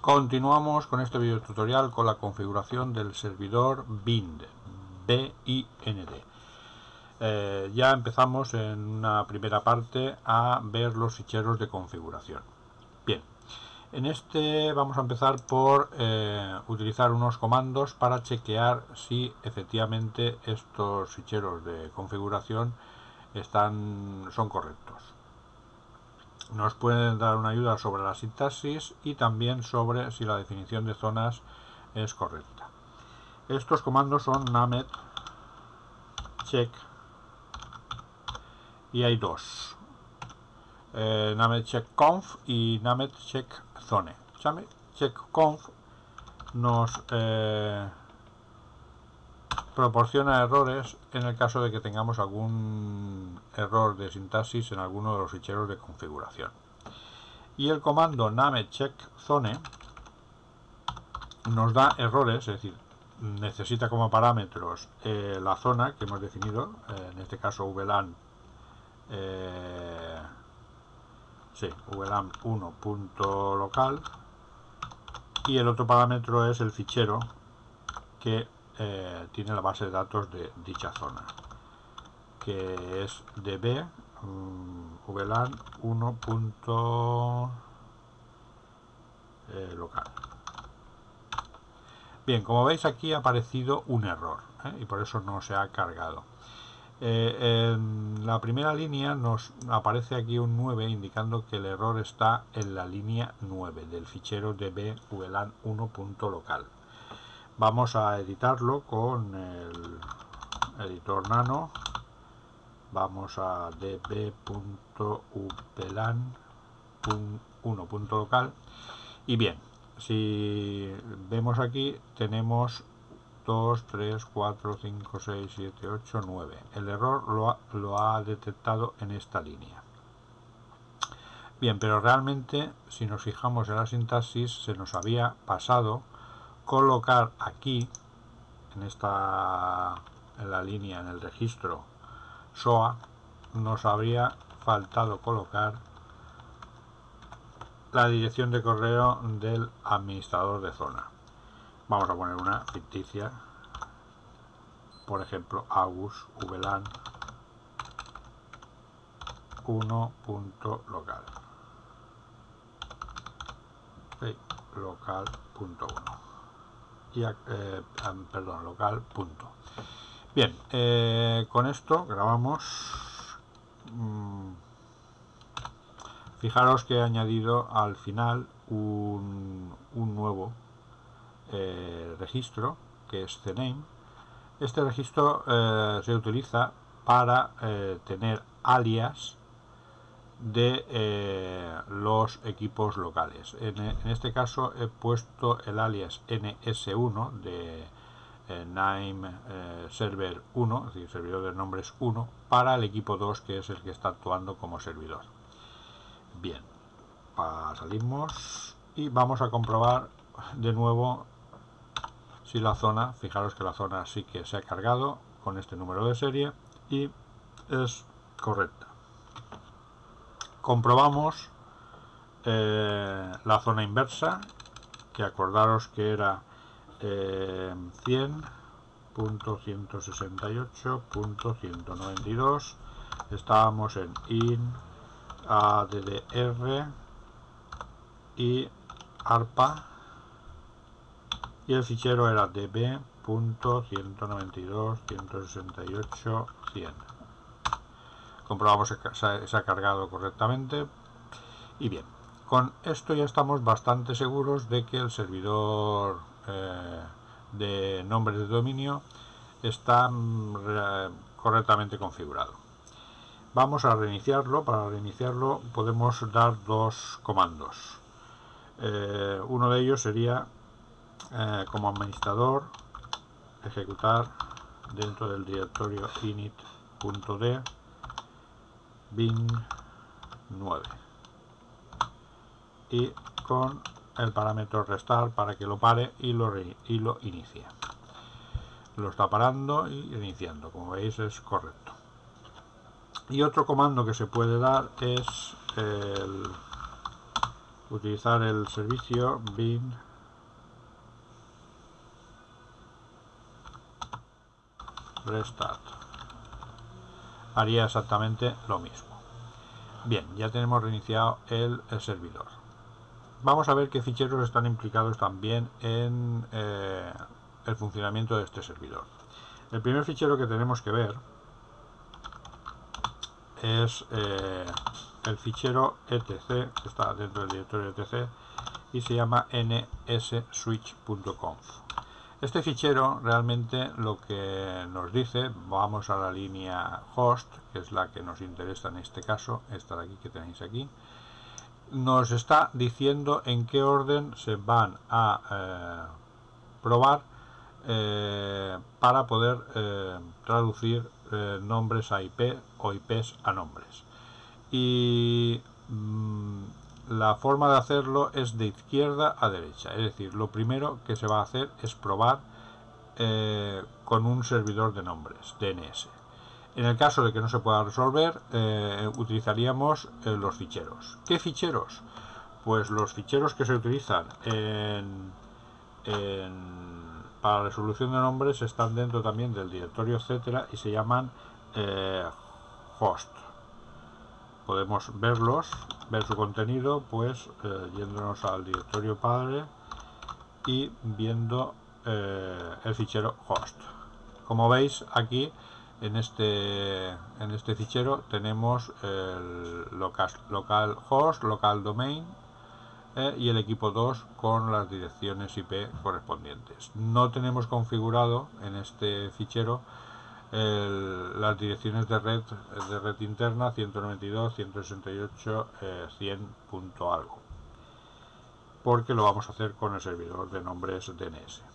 Continuamos con este video tutorial con la configuración del servidor BIND. Ya empezamos en una primera parte a ver los ficheros de configuración. Bien, en este vamos a empezar por utilizar unos comandos para chequear si efectivamente estos ficheros de configuración son correctos. Nos pueden dar una ayuda sobre la sintaxis y también sobre si la definición de zonas es correcta. Estos comandos son named check y hay dos, named check conf y named check zone. Named check conf nos proporciona errores en el caso de que tengamos algún error de sintaxis en alguno de los ficheros de configuración. Y el comando named check zone nos da errores, es decir, necesita como parámetros la zona que hemos definido, en este caso VLAN, VLAN 1.local, y el otro parámetro es el fichero que tiene la base de datos de dicha zona, que es db VLAN 1.local. Bien, como veis aquí ha aparecido un error, y por eso no se ha cargado. En la primera línea nos aparece aquí un 9 indicando que el error está en la línea 9 del fichero db VLAN 1.local. Vamos a editarlo con el editor nano. Vamos a db.vlan 1.local y bien, si vemos aquí tenemos 2, 3, 4, 5, 6, 7, 8, 9. El error lo ha detectado en esta línea. Bien, pero realmente si nos fijamos en la sintaxis se nos había pasado colocar aquí en la línea, en el registro SOA, nos habría faltado colocar la dirección de correo del administrador de zona. Vamos a poner una ficticia, por ejemplo agus vlan 1.local, local.1 y perdón, local punto. Bien, con esto grabamos. Fijaros que he añadido al final un nuevo registro, que es cname. Este registro se utiliza para tener alias de los equipos locales. En este caso he puesto el alias ns1 de name server 1, es decir, servidor de nombres 1, para el equipo 2, que es el que está actuando como servidor. Bien, salimos y vamos a comprobar de nuevo si la zona, fijaros que la zona sí que se ha cargado con este número de serie y es correcta. Comprobamos la zona inversa, que acordaros que era 100.168.192. estábamos en in addr y arpa y el fichero era db.192.168.100. Comprobamos que se ha cargado correctamente y bien, con esto ya estamos bastante seguros de que el servidor de nombres de dominio está correctamente configurado. Vamos a reiniciarlo. Para reiniciarlo podemos dar dos comandos. Uno de ellos sería como administrador ejecutar dentro del directorio init.d bin 9 y con el parámetro restar para que lo pare y lo inicie. Lo está parando y iniciando, como veis es correcto. Y otro comando que se puede dar es utilizar el servicio bin restart. Haría exactamente lo mismo. Bien, ya tenemos reiniciado el servidor. Vamos a ver qué ficheros están implicados también en el funcionamiento de este servidor. El primer fichero que tenemos que ver es el fichero etc, que está dentro del directorio etc y se llama nsswitch.conf. Este fichero realmente lo que nos dice, vamos a la línea host, que es la que nos interesa en este caso, esta de aquí que tenéis aquí, nos está diciendo en qué orden se van a probar para poder traducir nombres a IP o IPs a nombres. Y la forma de hacerlo es de izquierda a derecha, es decir, lo primero que se va a hacer es probar con un servidor de nombres, DNS. En el caso de que no se pueda resolver, utilizaríamos los ficheros. ¿Qué ficheros? Pues los ficheros que se utilizan para la resolución de nombres están dentro también del directorio etcétera y se llaman host. Podemos verlos, ver su contenido, pues yéndonos al directorio padre y viendo el fichero host. Como veis aquí en este fichero tenemos el local host, local domain y el equipo 2 con las direcciones IP correspondientes. No tenemos configurado en este fichero las direcciones de red interna 192, 168, 100 punto algo, porque lo vamos a hacer con el servidor de nombres DNS.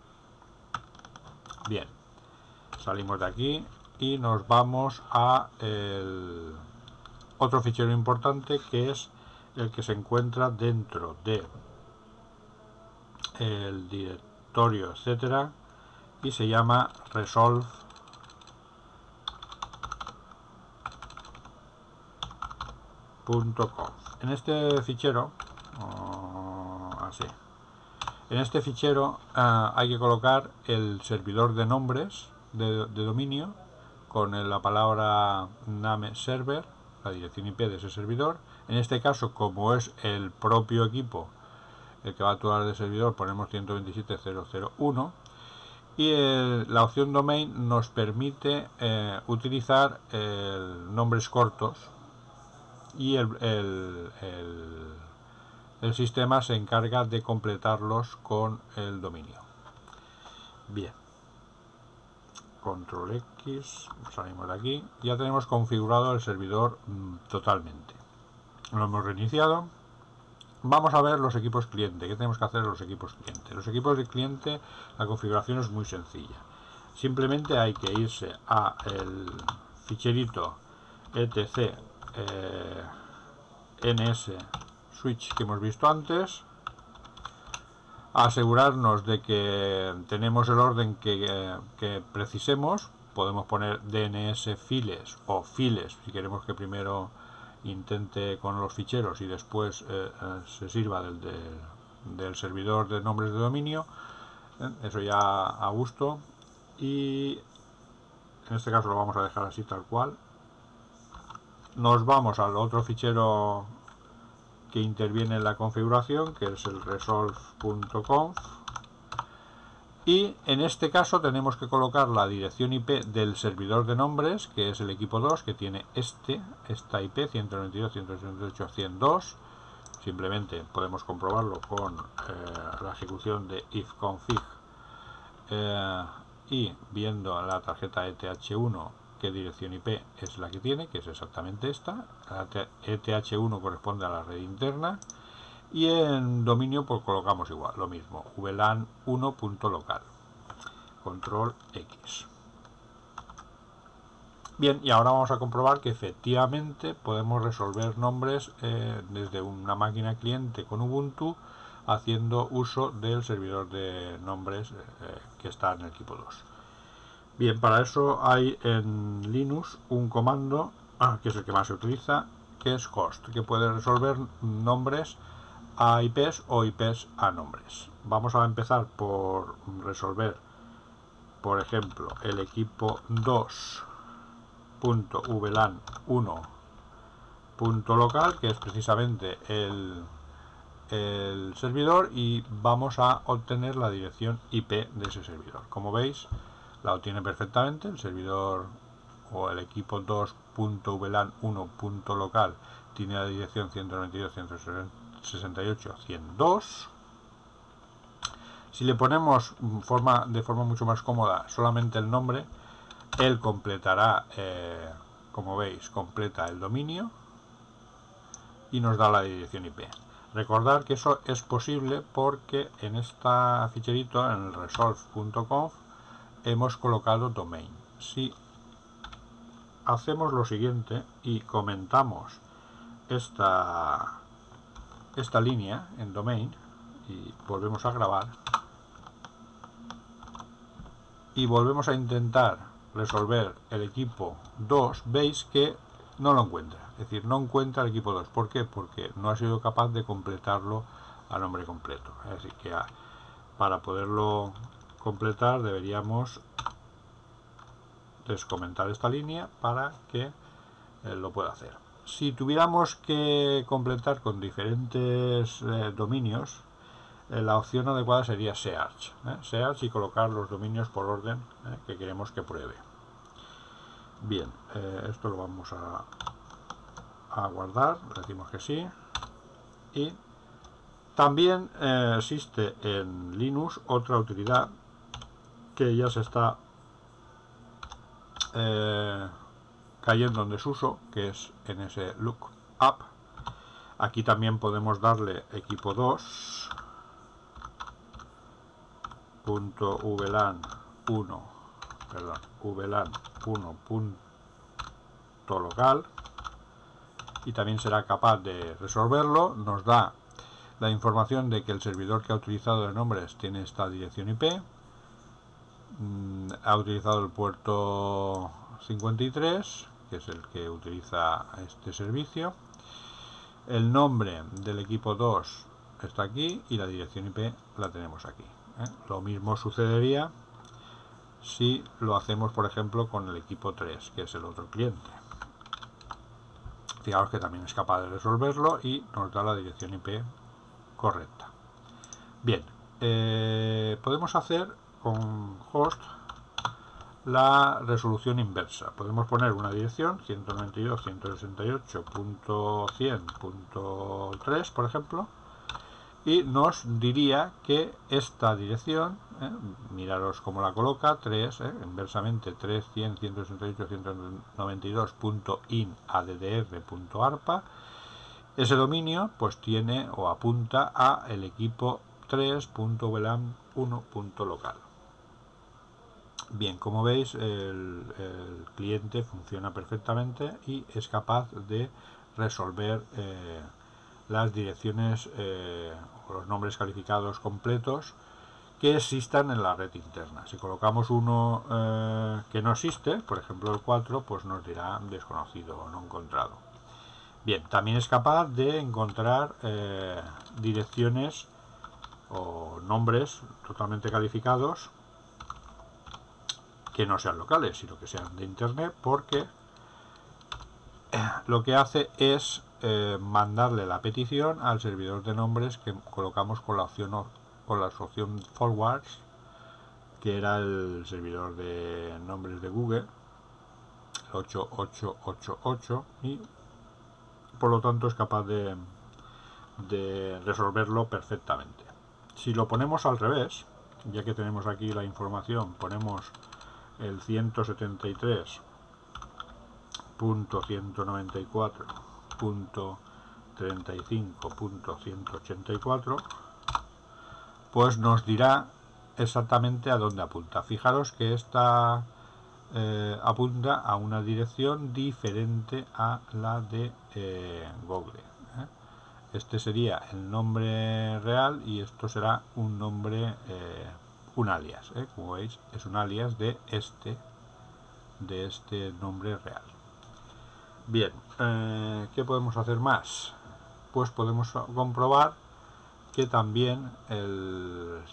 Bien, salimos de aquí y nos vamos a otro fichero importante, que es el que se encuentra dentro de el directorio etcétera y se llama resolve.conf. En este fichero en este fichero hay que colocar el servidor de nombres de dominio con la palabra name server, la dirección IP de ese servidor. En este caso, como es el propio equipo el que va a actuar de servidor, ponemos 127.0.0.1 y la opción domain nos permite utilizar nombres cortos y el sistema se encarga de completarlos con el dominio. Bien, control X, salimos de aquí, ya tenemos configurado el servidor totalmente. Lo hemos reiniciado. Vamos a ver los equipos cliente. ¿Qué tenemos que hacer en los equipos cliente? Los equipos de cliente, la configuración es muy sencilla. Simplemente hay que irse a el ficherito etc ns switch que hemos visto antes, asegurarnos de que tenemos el orden que precisemos. Podemos poner DNS files o files si queremos que primero intente con los ficheros y después se sirva del servidor de nombres de dominio. Eso ya a gusto, y en este caso lo vamos a dejar así tal cual. Nos vamos al otro fichero que interviene en la configuración, que es el resolve.conf, y en este caso tenemos que colocar la dirección IP del servidor de nombres, que es el equipo 2, que tiene esta IP 192.168.102. Simplemente podemos comprobarlo con la ejecución de ifconfig y viendo la tarjeta ETH1 qué dirección IP es la que tiene, que es exactamente esta. La ETH1 corresponde a la red interna y en dominio pues colocamos igual, lo mismo, VLAN 1.local, control X. Bien, y ahora vamos a comprobar que efectivamente podemos resolver nombres desde una máquina cliente con Ubuntu haciendo uso del servidor de nombres que está en el equipo 2. Bien, para eso hay en Linux un comando que es el que más se utiliza, que es host, que puede resolver nombres a IPs o IPs a nombres. Vamos a empezar por resolver, por ejemplo, el equipo 2.vlan1.local, que es precisamente el servidor, y vamos a obtener la dirección IP de ese servidor. Como veis, la obtiene perfectamente. El servidor o el equipo 2.vlan1.local tiene la dirección 192.168.102. Si le ponemos de forma mucho más cómoda solamente el nombre, él completará, como veis, completa el dominio y nos da la dirección IP. Recordar que eso es posible porque en este ficherito, en el resolve.conf, hemos colocado domain. Si hacemos lo siguiente y comentamos esta línea en domain y volvemos a grabar y volvemos a intentar resolver el equipo 2, veis que no lo encuentra. Es decir, no encuentra el equipo 2. ¿Por qué? Porque no ha sido capaz de completarlo a nombre completo. Así que para poderlo completar deberíamos descomentar esta línea para que lo pueda hacer. Si tuviéramos que completar con diferentes dominios, la opción adecuada sería search. Search y colocar los dominios por orden que queremos que pruebe. Bien, esto lo vamos a guardar, decimos que sí. Y también existe en Linux otra utilidad que ya se está cayendo en desuso, que es nslookup. Aquí también podemos darle equipo 2 vlan1.local y también será capaz de resolverlo. Nos da la información de que el servidor que ha utilizado de nombres tiene esta dirección IP, ha utilizado el puerto 53, que es el que utiliza este servicio. El nombre del equipo 2 está aquí y la dirección IP la tenemos aquí. Lo mismo sucedería si lo hacemos, por ejemplo, con el equipo 3, que es el otro cliente. Fijaos que también es capaz de resolverlo y nos da la dirección IP correcta. Bien, podemos hacer con host la resolución inversa. Podemos poner una dirección 192.168.100.3, por ejemplo, y nos diría que esta dirección, miraros cómo la coloca, 3, inversamente 3.100.168.100.in.addr.arpa. Ese dominio pues tiene o apunta a el equipo 3.vlan1.local. Bien, como veis, el cliente funciona perfectamente y es capaz de resolver las direcciones o los nombres calificados completos que existan en la red interna. Si colocamos uno que no existe, por ejemplo el 4, pues nos dirá desconocido o no encontrado. Bien, también es capaz de encontrar direcciones o nombres totalmente calificados que no sean locales, sino que sean de internet, porque lo que hace es mandarle la petición al servidor de nombres que colocamos con la opción forwards, que era el servidor de nombres de Google, 8888, y por lo tanto es capaz de resolverlo perfectamente. Si lo ponemos al revés, ya que tenemos aquí la información, ponemos el 173.194.35.184, pues nos dirá exactamente a dónde apunta. Fijaros que esta apunta a una dirección diferente a la de Google. Este sería el nombre real y esto será un nombre, un alias. Como veis, es un alias de este nombre real. Bien, ¿qué podemos hacer más? Pues podemos comprobar que también el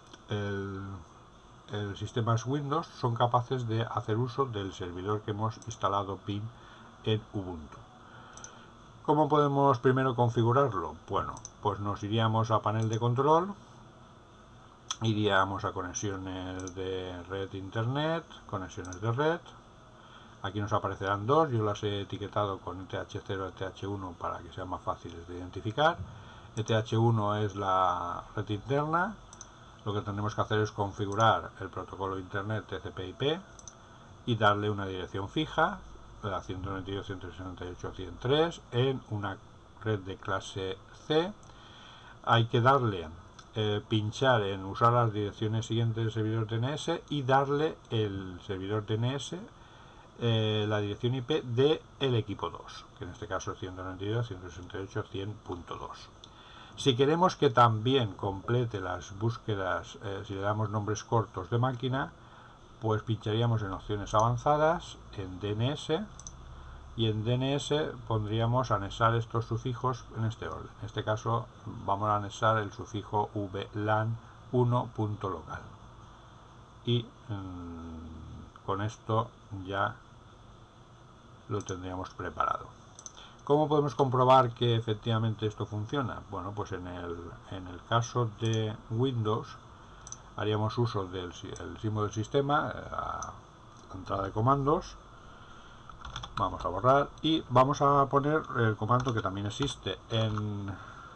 sistemas Windows son capaces de hacer uso del servidor que hemos instalado PIN en Ubuntu. ¿Cómo podemos primero configurarlo? Bueno, pues nos iríamos a panel de control, iríamos a conexiones de red internet, conexiones de red. Aquí nos aparecerán dos, yo las he etiquetado con ETH0 y ETH1 para que sean más fáciles de identificar. ETH1 es la red interna. Lo que tendremos que hacer es configurar el protocolo internet TCP/IP y darle una dirección fija, la 192.168.103, en una red de clase C. Hay que darle, pinchar en usar las direcciones siguientes del servidor DNS y darle el servidor DNS, la dirección IP del equipo 2, que en este caso es 192.168.100.2. Si queremos que también complete las búsquedas, si le damos nombres cortos de máquina, pues pincharíamos en opciones avanzadas, en DNS, y en DNS pondríamos anexar estos sufijos en este orden. En este caso vamos a anexar el sufijo vlan1.local. Y con esto ya lo tendríamos preparado. ¿Cómo podemos comprobar que efectivamente esto funciona? Bueno, pues en el caso de Windows haríamos uso del símbolo del sistema, la entrada de comandos, vamos a borrar y vamos a poner el comando que también existe en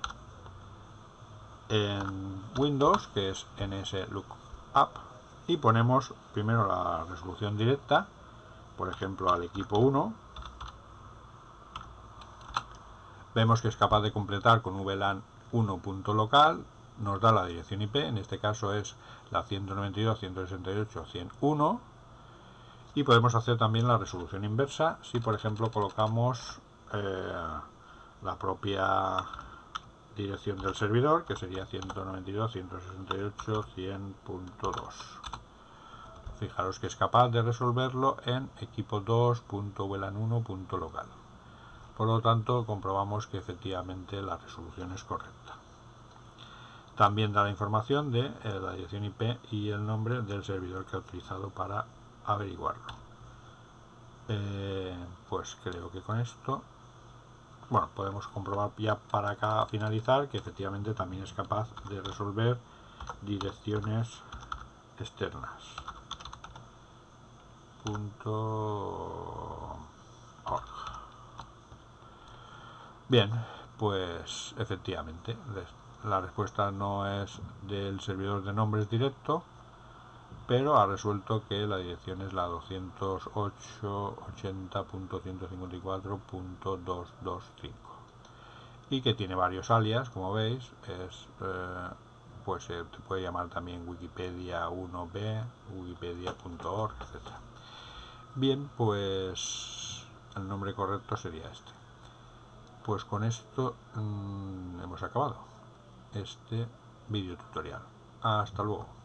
Windows, que es nslookup, y ponemos primero la resolución directa, por ejemplo al equipo 1. Vemos que es capaz de completar con vlan1.local, nos da la dirección IP, en este caso es la 192.168.101, y podemos hacer también la resolución inversa si por ejemplo colocamos la propia dirección del servidor, que sería 192.168.100.2. Fijaros que es capaz de resolverlo en equipo 2.vlan1.local. Por lo tanto, comprobamos que efectivamente la resolución es correcta. También da la información de la dirección IP y el nombre del servidor que ha utilizado para averiguarlo. Pues creo que con esto, bueno, podemos comprobar ya para acá finalizar que efectivamente también es capaz de resolver direcciones externas. .org. Bien, pues efectivamente la respuesta no es del servidor de nombres directo, pero ha resuelto que la dirección es la 208.80.154.225 y que tiene varios alias, como veis. Pues se puede llamar también Wikipedia 1b, wikipedia.org, etc. Bien, pues el nombre correcto sería este. Pues con esto hemos acabado este vídeo tutorial. Hasta luego.